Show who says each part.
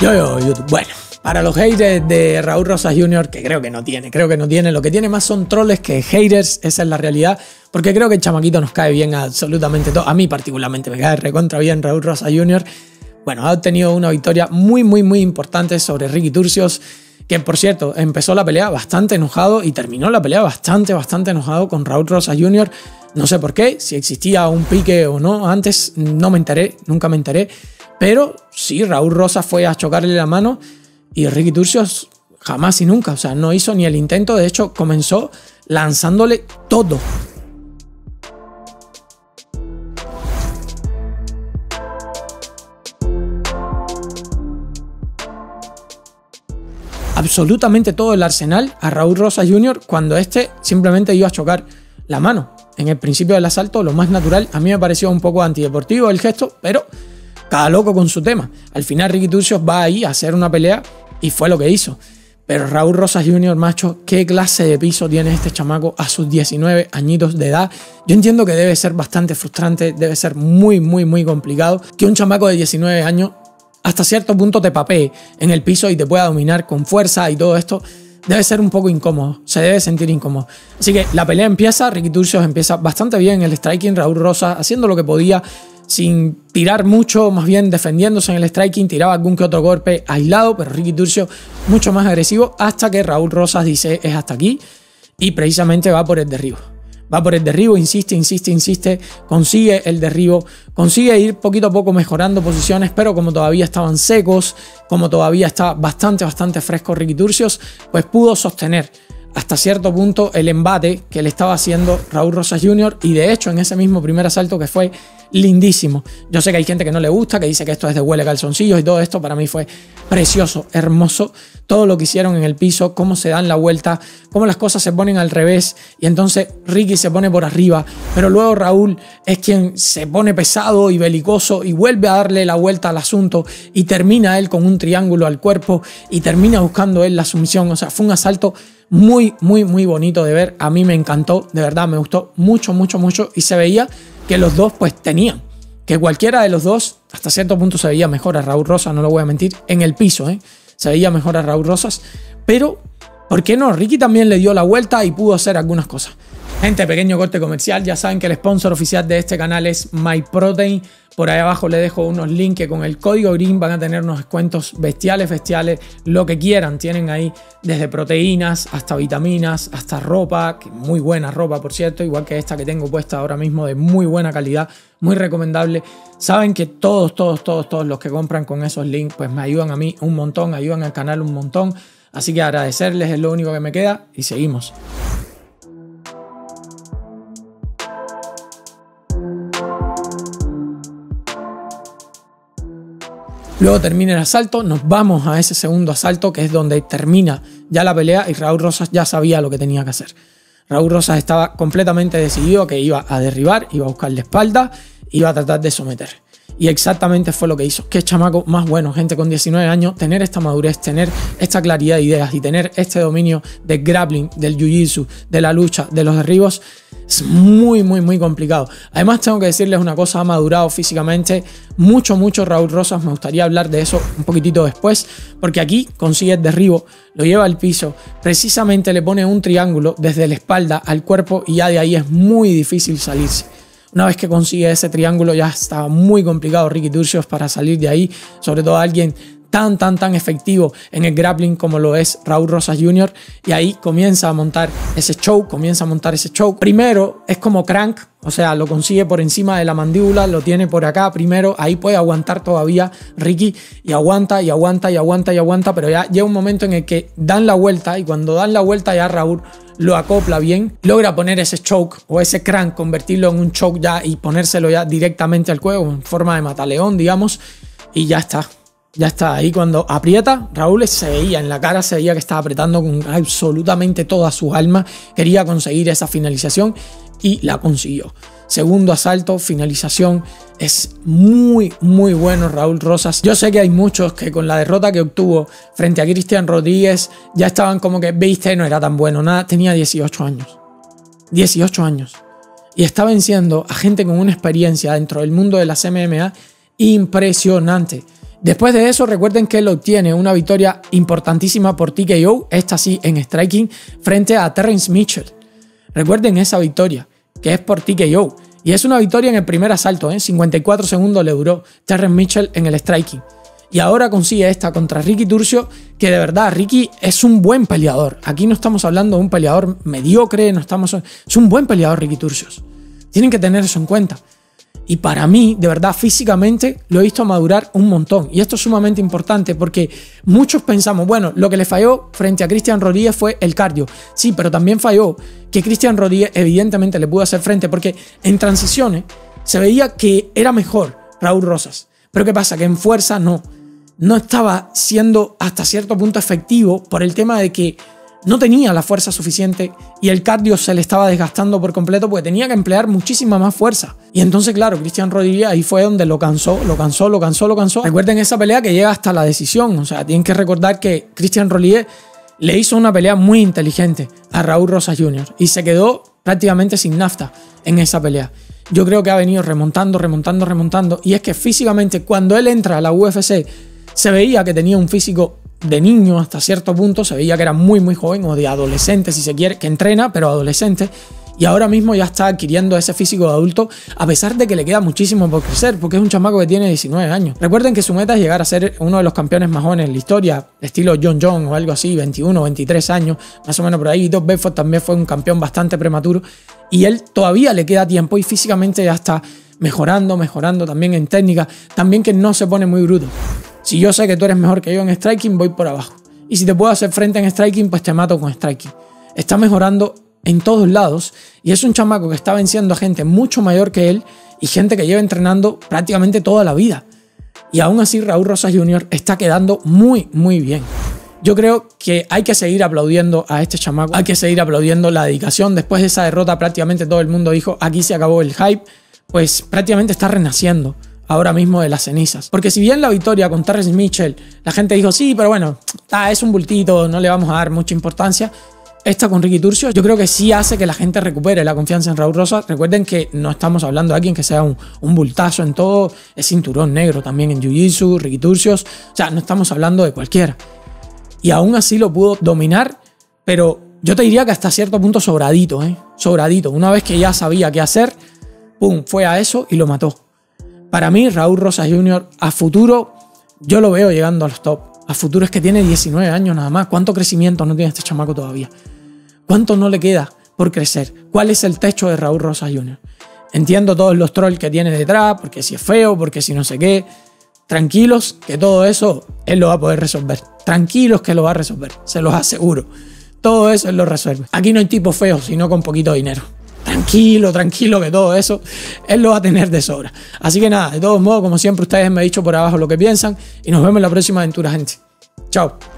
Speaker 1: YouTube. Bueno, para los haters de Raúl Rosas Jr., que creo que no tiene, lo que tiene más son troles que haters, esa es la realidad, porque creo que el chamaquito nos cae bien absolutamente todo. A mí particularmente me cae recontra bien Raúl Rosas Jr. Bueno, ha obtenido una victoria muy importante sobre Ricky Turcios, que por cierto empezó la pelea bastante enojado y terminó la pelea bastante enojado con Raúl Rosas Jr. No sé por qué, si existía un pique o no, antes no me enteré, nunca me enteré, pero sí, Raúl Rosas fue a chocarle la mano y Ricky Turcios jamás y nunca, o sea, no hizo ni el intento, de hecho comenzó lanzándole todo. Absolutamente todo el arsenal a Raúl Rosas Jr. cuando este simplemente iba a chocar la mano. En el principio del asalto, lo más natural, a mí me pareció un poco antideportivo el gesto, pero cada loco con su tema. Al final Ricky Turcios va ahí a hacer una pelea y fue lo que hizo. Pero Raúl Rosas Jr., macho, ¿qué clase de piso tiene este chamaco a sus 19 añitos de edad? Yo entiendo que debe ser bastante frustrante, debe ser muy complicado que un chamaco de 19 años hasta cierto punto te papee en el piso y te pueda dominar con fuerza y todo esto. Debe ser un poco incómodo, se debe sentir incómodo. Así que la pelea empieza, Ricky Turcios empieza bastante bien en el striking, Raúl Rosas haciendo lo que podía, sin tirar mucho, más bien defendiéndose en el striking, tiraba algún que otro golpe aislado, pero Ricky Turcios mucho más agresivo, hasta que Raúl Rosas dice es hasta aquí y precisamente va por el derribo. Va por el derribo, insiste, consigue el derribo, consigue ir poquito a poco mejorando posiciones, pero como todavía estaban secos, como todavía estaba bastante fresco Ricky Turcios, pues pudo sostener hasta cierto punto el embate que le estaba haciendo Raúl Rosas Jr. y de hecho en ese mismo primer asalto que fue lindísimo. Yo sé que hay gente que no le gusta, que dice que esto es de huele calzoncillos y todo esto, para mí fue precioso, hermoso, todo lo que hicieron en el piso, cómo se dan la vuelta, cómo las cosas se ponen al revés y entonces Ricky se pone por arriba, pero luego Raúl es quien se pone pesado y belicoso y vuelve a darle la vuelta al asunto y termina él con un triángulo al cuerpo y termina buscando él la sumisión. O sea, fue un asalto muy bonito de ver, a mí me encantó, de verdad me gustó mucho y se veía que los dos pues tenían, que cualquiera de los dos hasta cierto punto se veía mejor a Raúl Rosas, no lo voy a mentir, en el piso, se veía mejor a Raúl Rosas, pero ¿por qué no? Ricky también le dio la vuelta y pudo hacer algunas cosas. Gente, pequeño corte comercial, ya saben que el sponsor oficial de este canal es MyProtein. Por ahí abajo les dejo unos links que con el código GREEN van a tener unos descuentos bestiales, lo que quieran. Tienen ahí desde proteínas hasta vitaminas, hasta ropa, que muy buena ropa por cierto, igual que esta que tengo puesta ahora mismo de muy buena calidad, muy recomendable. Saben que todos los que compran con esos links pues me ayudan a mí un montón, ayudan al canal un montón. Así que agradecerles es lo único que me queda y seguimos. Luego termina el asalto, nos vamos a ese segundo asalto que es donde termina ya la pelea y Raúl Rosas ya sabía lo que tenía que hacer. Raúl Rosas estaba completamente decidido que iba a derribar, iba a buscar la espalda, iba a tratar de someter. Y exactamente fue lo que hizo. Qué chamaco más bueno, gente con 19 años, tener esta madurez, tener esta claridad de ideas y tener este dominio del grappling, del jiu-jitsu, de la lucha, de los derribos, es muy complicado. Además tengo que decirles una cosa, ha madurado físicamente mucho Raúl Rosas, me gustaría hablar de eso un poquitito después, porque aquí consigue el derribo, lo lleva al piso, precisamente le pone un triángulo desde la espalda al cuerpo y ya de ahí es muy difícil salirse. Una vez que consigue ese triángulo ya estaba muy complicado Ricky Turcios para salir de ahí, sobre todo alguien tan efectivo en el grappling como lo es Raúl Rosas Jr. Y ahí comienza a montar ese choke, Primero es como crank, o sea, lo consigue por encima de la mandíbula, lo tiene por acá primero, ahí puede aguantar todavía Ricky y aguanta, pero ya llega un momento en el que dan la vuelta y cuando dan la vuelta ya Raúl lo acopla bien, logra poner ese choke o ese crank, convertirlo en un choke ya y ponérselo ya directamente al cuello en forma de mataleón, digamos, y ya está. Ya está, ahí cuando aprieta, Raúl se veía en la cara, se veía que estaba apretando con absolutamente toda su alma, quería conseguir esa finalización y la consiguió. Segundo asalto, finalización, es muy bueno Raúl Rosas. Yo sé que hay muchos que con la derrota que obtuvo frente a Cristian Rodríguez ya estaban como que, viste, no era tan bueno, nada, tenía 18 años. 18 años. Y está venciendo a gente con una experiencia dentro del mundo de las MMA impresionante. Después de eso, recuerden que él obtiene una victoria importantísima por TKO, esta sí en striking, frente a Terrence Mitchell. Recuerden esa victoria, que es por TKO. Y es una victoria en el primer asalto, 54 segundos le duró Terrence Mitchell en el striking. Y ahora consigue esta contra Ricky Turcios, que de verdad Ricky es un buen peleador. Aquí no estamos hablando de un peleador mediocre, es un buen peleador Ricky Turcios. Tienen que tener eso en cuenta. Y para mí, de verdad, físicamente lo he visto madurar un montón. Y esto es sumamente importante porque muchos pensamos, bueno, lo que le falló frente a Christian Rodríguez fue el cardio. Sí, pero también falló que Christian Rodríguez evidentemente le pudo hacer frente porque en transiciones se veía que era mejor Raúl Rosas. Pero ¿qué pasa? Que en fuerza no estaba siendo hasta cierto punto efectivo por el tema de que no tenía la fuerza suficiente y el cardio se le estaba desgastando por completo porque tenía que emplear muchísima más fuerza. Y entonces, claro, Christian Rodríguez ahí fue donde lo cansó. Recuerden esa pelea que llega hasta la decisión. O sea, tienen que recordar que Christian Rodríguez le hizo una pelea muy inteligente a Raúl Rosas Jr. y se quedó prácticamente sin nafta en esa pelea. Yo creo que ha venido remontando. Y es que físicamente, cuando él entra a la UFC, se veía que tenía un físico de niño hasta cierto punto, se veía que era muy joven o de adolescente si se quiere, que entrena pero adolescente, y ahora mismo ya está adquiriendo ese físico de adulto a pesar de que le queda muchísimo por crecer porque es un chamaco que tiene 19 años. Recuerden que su meta es llegar a ser uno de los campeones más jóvenes en la historia, estilo John Jones o algo así, 21, 23 años, más o menos por ahí. Vitor Belfort también fue un campeón bastante prematuro y él todavía le queda tiempo y físicamente ya está mejorando también en técnica, también que no se pone muy bruto. Si yo sé que tú eres mejor que yo en striking, voy por abajo. Y si te puedo hacer frente en striking, pues te mato con striking. Está mejorando en todos lados y es un chamaco que está venciendo a gente mucho mayor que él y gente que lleva entrenando prácticamente toda la vida. Y aún así Raúl Rosas Jr. está quedando muy bien. Yo creo que hay que seguir aplaudiendo a este chamaco, hay que seguir aplaudiendo la dedicación. Después de esa derrota prácticamente todo el mundo dijo, aquí se acabó el hype, pues prácticamente está renaciendo ahora mismo de las cenizas. Porque si bien la victoria con Terrence Mitchell, la gente dijo, sí, pero bueno, es un bultito, no le vamos a dar mucha importancia. Esta con Ricky Turcios, yo creo que sí hace que la gente recupere la confianza en Raúl Rosas. Recuerden que no estamos hablando de alguien que sea un bultazo en todo, es cinturón negro también en Jiu-Jitsu, Ricky Turcios, o sea, no estamos hablando de cualquiera. Y aún así lo pudo dominar, pero yo te diría que hasta cierto punto sobradito, sobradito. Una vez que ya sabía qué hacer, pum, fue a eso y lo mató. Para mí, Raúl Rosas Jr. a futuro, yo lo veo llegando a los top. A futuro es que tiene 19 años nada más. ¿Cuánto crecimiento no tiene este chamaco todavía? ¿Cuánto no le queda por crecer? ¿Cuál es el techo de Raúl Rosas Jr.? Entiendo todos los trolls que tiene detrás, porque si es feo, porque si no sé qué. Tranquilos, que todo eso él lo va a poder resolver. Tranquilos que lo va a resolver, se los aseguro. Todo eso él lo resuelve. Aquí no hay tipos feos, sino con poquito dinero. Tranquilo, que todo eso él lo va a tener de sobra. Así que nada, de todos modos, como siempre, ustedes me han dicho por abajo lo que piensan y nos vemos en la próxima aventura, gente. Chao.